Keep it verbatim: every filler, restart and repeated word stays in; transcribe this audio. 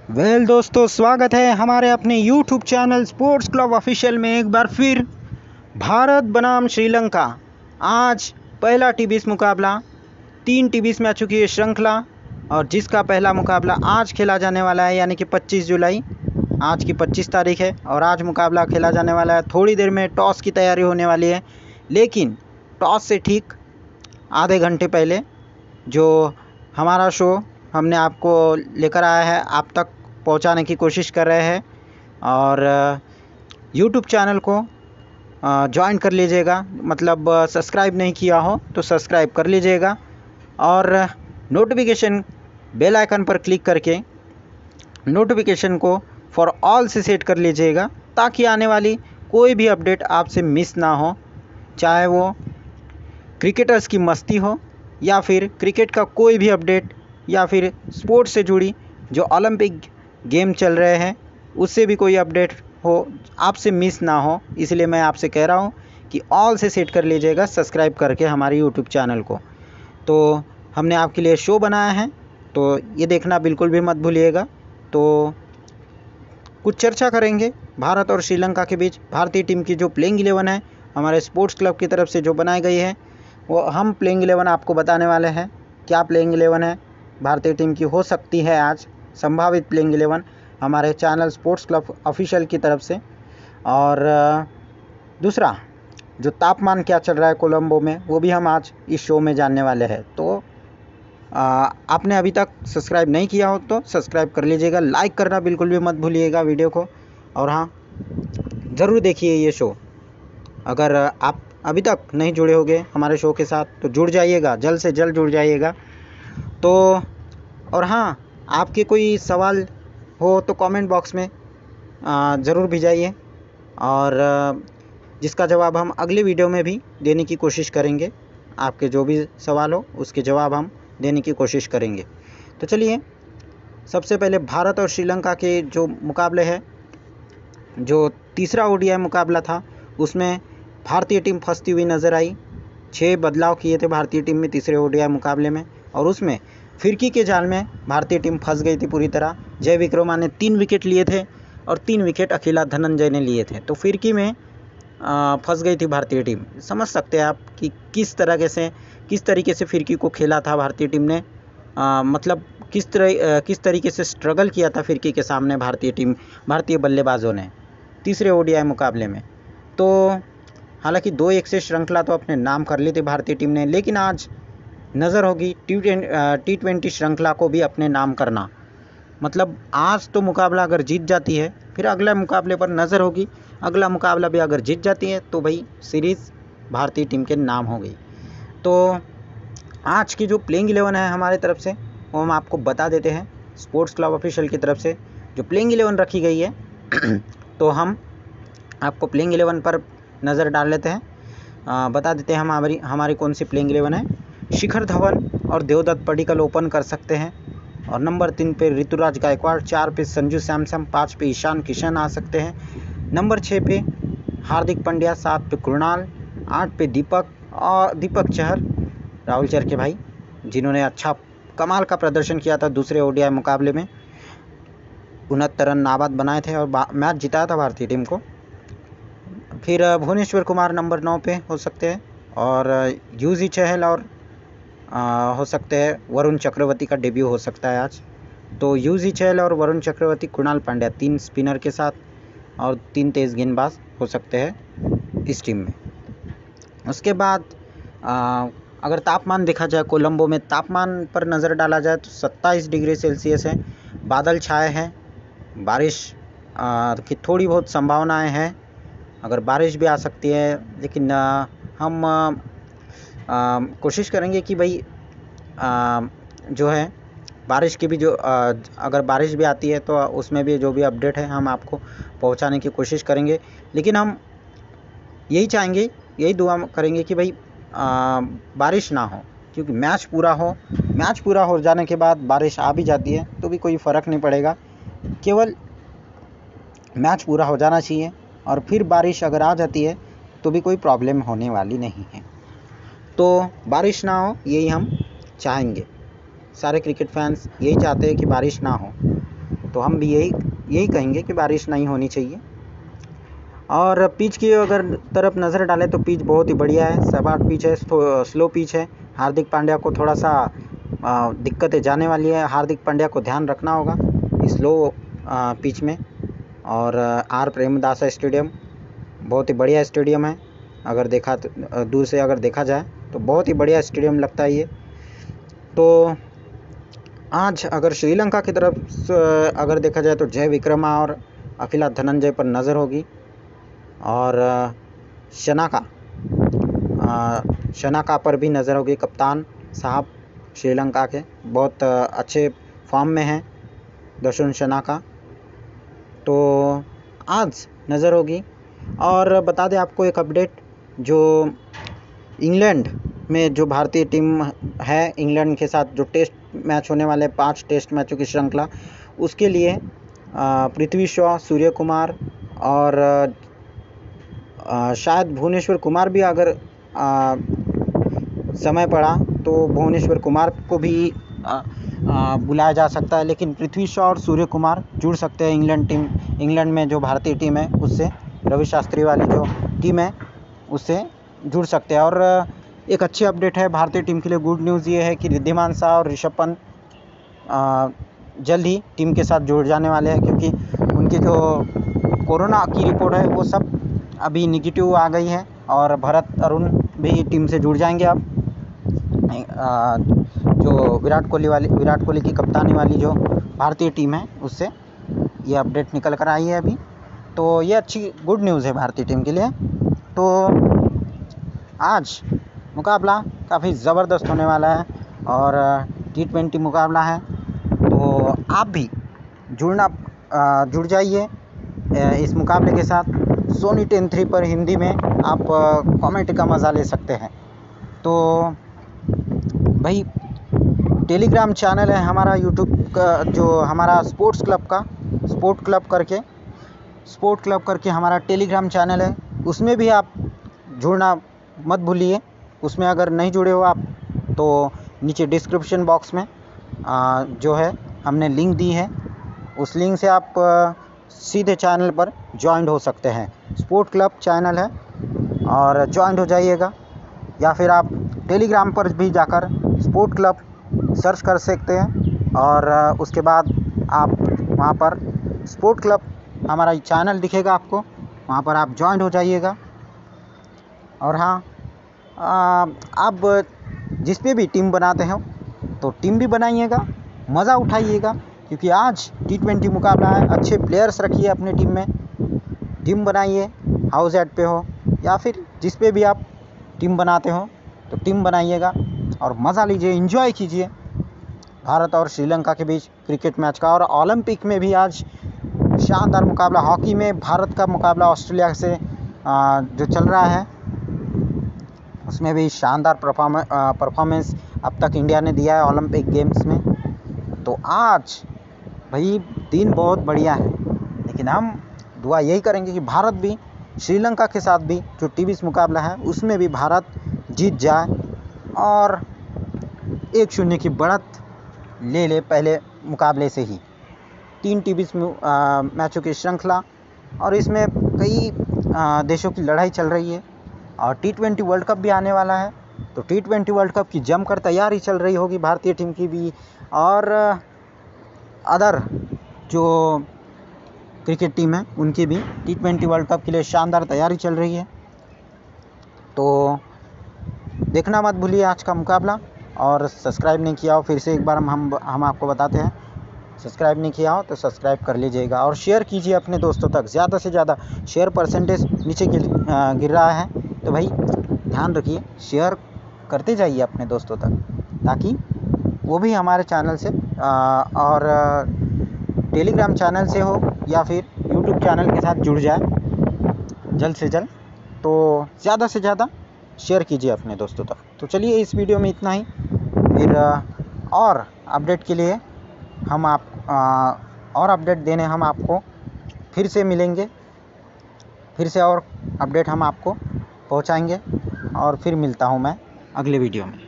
Well well, दोस्तों स्वागत है हमारे अपने YouTube channel sports club official में एक बार फिर। भारत बनाम श्रीलंका, आज पहला टी बीस मुकाबला, तीन टी बीस मैचों की ये श्रृंखला, और जिसका पहला मुकाबला आज खेला जाने वाला है, यानी कि पच्चीस जुलाई, आज की पच्चीस तारीख है और आज मुकाबला खेला जाने वाला है। थोड़ी देर में टॉस की तैयारी होने वाली है, लेकिन टॉस से ठीक आधे घंटे पहले जो हमारा शो हमने आपको लेकर आया है, आप तक पहुंचाने की कोशिश कर रहे हैं। और यूट्यूब चैनल को ज्वाइन कर लीजिएगा, मतलब सब्सक्राइब नहीं किया हो तो सब्सक्राइब कर लीजिएगा और नोटिफिकेशन बेल आइकन पर क्लिक करके नोटिफिकेशन को फॉर ऑल से सेट कर लीजिएगा, ताकि आने वाली कोई भी अपडेट आपसे मिस ना हो, चाहे वो क्रिकेटर्स की मस्ती हो या फिर क्रिकेट का कोई भी अपडेट या फिर स्पोर्ट्स से जुड़ी जो ओलंपिक गेम चल रहे हैं उससे भी कोई अपडेट हो, आपसे मिस ना हो। इसलिए मैं आपसे कह रहा हूँ कि ऑल से सेट कर लीजिएगा सब्सक्राइब करके हमारे यूट्यूब चैनल को। तो हमने आपके लिए शो बनाया है, तो ये देखना बिल्कुल भी मत भूलिएगा। तो कुछ चर्चा करेंगे भारत और श्रीलंका के बीच। भारतीय टीम की जो प्लेइंग इलेवन है हमारे स्पोर्ट्स क्लब की तरफ से जो बनाई गई है, वो हम प्लेइंग इलेवन आपको बताने वाले हैं। क्या प्लेइंग इलेवन है भारतीय टीम की हो सकती है आज, संभावित प्लेइंग इलेवन हमारे चैनल स्पोर्ट्स क्लब ऑफिशियल की तरफ से। और दूसरा, जो तापमान क्या चल रहा है कोलंबो में, वो भी हम आज इस शो में जानने वाले हैं। तो आ, आपने अभी तक सब्सक्राइब नहीं किया हो तो सब्सक्राइब कर लीजिएगा, लाइक करना बिल्कुल भी मत भूलिएगा वीडियो को, और हाँ ज़रूर देखिए ये शो। अगर आप अभी तक नहीं जुड़े होंगे हमारे शो के साथ तो जुड़ जाइएगा, जल्द से जल्द जुड़ जाइएगा। तो और हाँ, आपके कोई सवाल हो तो कमेंट बॉक्स में ज़रूर भिजाइए, और जिसका जवाब हम अगले वीडियो में भी देने की कोशिश करेंगे। आपके जो भी सवाल हो उसके जवाब हम देने की कोशिश करेंगे। तो चलिए, सबसे पहले भारत और श्रीलंका के जो मुकाबले हैं, जो तीसरा ओडीआई मुकाबला था उसमें भारतीय टीम फंसती हुई नज़र आई। छः बदलाव किए थे भारतीय टीम में तीसरे ओडीआई मुकाबले में, और उसमें फिरकी के जाल में भारतीय टीम फंस गई थी पूरी तरह। जय विक्रमा ने तीन विकेट लिए थे और तीन विकेट अकेला धनंजय ने लिए थे, तो फिरकी में फंस गई थी भारतीय टीम। समझ सकते हैं आप कि किस तरह से किस तरीके से फिरकी को खेला था भारतीय टीम ने, आ, मतलब किस तरह किस तरीके से स्ट्रगल किया था फिरकी के सामने भारतीय टीम, भारतीय बल्लेबाजों ने तीसरे ओडीआई मुकाबले में। तो हालांकि दो एक से श्रृंखला तो अपने नाम कर ली थी भारतीय टीम ने, लेकिन आज नज़र होगी टी टी ट्वेंटी श्रृंखला को भी अपने नाम करना। मतलब आज तो मुकाबला अगर जीत जाती है, फिर अगले मुकाबले पर नज़र होगी। अगला मुकाबला भी अगर जीत जाती है तो भाई सीरीज़ भारतीय टीम के नाम हो गई। तो आज की जो प्लेइंग इलेवन है हमारे तरफ से, वो हम आपको बता देते हैं। स्पोर्ट्स क्लब ऑफिशियल की तरफ से जो प्लेइंग इलेवन रखी गई है तो हम आपको प्लेइंग इलेवन पर नज़र डाल लेते हैं, आ, बता देते हैं हम हमारी हमारी कौन सी प्लेइंग इलेवन है। शिखर धवन और देवदत्त पडिक्कल ओपन कर सकते हैं, और नंबर तीन पे ऋतुराज गायकवाड़, चार पे संजू सैमसन, पाँच पे ईशान किशन आ सकते हैं। नंबर छः पे हार्दिक पांड्या, सात पे कृणाल, आठ पे दीपक और दीपक चहर, राहुल चहर के भाई, जिन्होंने अच्छा कमाल का प्रदर्शन किया था दूसरे ओडीआई मुकाबले में। उनहत्तर रन नाबाद बनाए थे और मैच जिताया था भारतीय टीम को। फिर भुवनेश्वर कुमार नंबर नौ पे हो सकते हैं, और यूजी चहल और आ, हो सकते हैं वरुण चक्रवर्ती का डेब्यू हो सकता है आज। तो यूजी चहल और वरुण चक्रवर्ती, कृणाल पांड्या, तीन स्पिनर के साथ और तीन तेज़ गेंदबाज हो सकते हैं इस टीम में। उसके बाद आ, अगर तापमान देखा जाए, कोलंबो में तापमान पर नज़र डाला जाए तो सत्ताईस डिग्री सेल्सियस है, बादल छाए हैं, बारिश आ, की थोड़ी बहुत संभावनाएं हैं, अगर बारिश भी आ सकती है, लेकिन आ, हम आ, आ, कोशिश करेंगे कि भाई आ, जो है बारिश की भी जो आ, अगर बारिश भी आती है तो उसमें भी जो भी अपडेट है हम आपको पहुंचाने की कोशिश करेंगे। लेकिन हम यही चाहेंगे, यही दुआ करेंगे कि भाई आ, बारिश ना हो, क्योंकि मैच पूरा हो मैच पूरा हो जाने के बाद बारिश आ भी जाती है तो भी कोई फ़र्क नहीं पड़ेगा, केवल मैच पूरा हो जाना चाहिए। और फिर बारिश अगर आ जाती है तो भी कोई प्रॉब्लम होने वाली नहीं है। तो बारिश ना हो, यही हम चाहेंगे, सारे क्रिकेट फैंस यही चाहते हैं कि बारिश ना हो। तो हम भी यही यही कहेंगे कि बारिश नहीं होनी चाहिए। और पिच की अगर तरफ नज़र डालें तो पिच बहुत ही बढ़िया है, सपाट पिच है, स्लो पिच है। हार्दिक पांड्या को थोड़ा सा दिक्कतें जाने वाली है, हार्दिक पांड्या को ध्यान रखना होगा स्लो पिच में। और आर प्रेमदास स्टेडियम बहुत ही बढ़िया स्टेडियम है, अगर देखा तो दूर से अगर देखा जाए तो बहुत ही बढ़िया स्टेडियम लगता है ये। तो आज अगर श्रीलंका की तरफ अगर देखा जाए तो जय विक्रमा और अखिला धनंजय पर नज़र होगी, और शनाका शनाका पर भी नज़र होगी। कप्तान साहब श्रीलंका के बहुत अच्छे फॉर्म में हैं दर्शन शनाका, तो आज नज़र होगी। और बता दें आपको एक अपडेट, जो इंग्लैंड में जो भारतीय टीम है, इंग्लैंड के साथ जो टेस्ट मैच होने वाले पांच टेस्ट मैचों की श्रृंखला, उसके लिए पृथ्वी शॉ, सूर्य कुमार और आ, शायद भुवनेश्वर कुमार भी अगर आ, समय पड़ा तो भुवनेश्वर कुमार को भी आ, आ, बुलाया जा सकता है। लेकिन पृथ्वी शॉ और सूर्य कुमार जुड़ सकते हैं इंग्लैंड टीम इंग्लैंड में जो भारतीय टीम है उससे, रवि शास्त्री वाली जो टीम है उससे जुड़ सकते हैं। और एक अच्छी अपडेट है भारतीय टीम के लिए, गुड न्यूज़ ये है कि रिद्धिमान शाह और ऋषभ पंत जल्द ही टीम के साथ जुड़ जाने वाले हैं, क्योंकि उनकी जो कोरोना की रिपोर्ट है वो सब अभी निगेटिव आ गई है। और भरत अरुण भी टीम से जुड़ जाएंगे अब, जो विराट कोहली वाली विराट कोहली की कप्तानी वाली जो भारतीय टीम है उससे ये अपडेट निकल कर आई है अभी। तो ये अच्छी गुड न्यूज़ है भारतीय टीम के लिए। तो आज मुकाबला काफ़ी ज़बरदस्त होने वाला है और टी ट्वेंटी मुकाबला है, तो आप भी जुड़ना जुड़ जाइए इस मुकाबले के साथ। सोनी टेन थ्री पर हिंदी में आप कमेंट का मज़ा ले सकते हैं। तो भाई टेलीग्राम चैनल है हमारा यूट्यूब का, जो हमारा स्पोर्ट्स क्लब का स्पोर्ट क्लब करके स्पोर्ट क्लब करके हमारा टेलीग्राम चैनल है, उसमें भी आप जुड़ना मत भूलिए। उसमें अगर नहीं जुड़े हो आप तो नीचे डिस्क्रिप्शन बॉक्स में आ, जो है हमने लिंक दी है, उस लिंक से आप आ, सीधे चैनल पर ज्वाइन हो सकते हैं। स्पोर्ट क्लब चैनल है और ज्वाइन हो जाइएगा, या फिर आप टेलीग्राम पर भी जाकर स्पोर्ट क्लब सर्च कर सकते हैं और उसके बाद आप वहां पर स्पोर्ट क्लब हमारा चैनल दिखेगा आपको, वहां पर आप ज्वाइन हो जाइएगा। और हाँ, आप जिस पे भी टीम बनाते हो तो टीम भी बनाइएगा, मज़ा उठाइएगा, क्योंकि आज टी ट्वेंटी मुकाबला है। अच्छे प्लेयर्स रखिए अपने टीम में, टीम बनाइए, हाउस एड पे हो या फिर जिस पे भी आप टीम बनाते हो तो टीम बनाइएगा और मज़ा लीजिए, एंजॉय कीजिए भारत और श्रीलंका के बीच क्रिकेट मैच का। और ओलंपिक में भी आज शानदार मुकाबला, हॉकी में भारत का मुकाबला ऑस्ट्रेलिया से जो चल रहा है उसमें भी शानदार परफॉर्मेंस अब तक इंडिया ने दिया है ओलंपिक गेम्स में। तो आज भाई दिन बहुत बढ़िया है, लेकिन हम दुआ यही करेंगे कि भारत भी श्रीलंका के साथ भी जो टी बीस मुकाबला है उसमें भी भारत जीत जाए और एक शून्य की बढ़त ले ले पहले मुकाबले से ही। तीन टी बीस मैचों की श्रृंखला और इसमें कई आ, देशों की लड़ाई चल रही है और टी ट्वेंटी वर्ल्ड कप भी आने वाला है, तो टी ट्वेंटी वर्ल्ड कप की जमकर तैयारी चल रही होगी भारतीय टीम की भी, और अदर जो क्रिकेट टीम है उनकी भी टी ट्वेंटी वर्ल्ड कप के लिए शानदार तैयारी चल रही है। तो देखना मत भूलिए आज का मुकाबला, और सब्सक्राइब नहीं किया हो फिर से एक बार हम हम हम आपको बताते हैं, सब्सक्राइब नहीं किया हो तो सब्सक्राइब कर लीजिएगा और शेयर कीजिए अपने दोस्तों तक। ज़्यादा से ज़्यादा शेयर परसेंटेज नीचे गिर गिर रहा है, तो भाई ध्यान रखिए, शेयर करते जाइए अपने दोस्तों तक, ताकि वो भी हमारे चैनल से आ, और टेलीग्राम चैनल से हो या फिर यूट्यूब चैनल के साथ जुड़ जाए जल्द से जल्द। तो ज़्यादा से ज़्यादा शेयर कीजिए अपने दोस्तों तक। तो चलिए इस वीडियो में इतना ही, फिर और अपडेट के लिए हम आप आ, और अपडेट देने हम आपको फिर से मिलेंगे, फिर से और अपडेट हम आपको पहुंचाएंगे, और फिर मिलता हूं मैं अगले वीडियो में।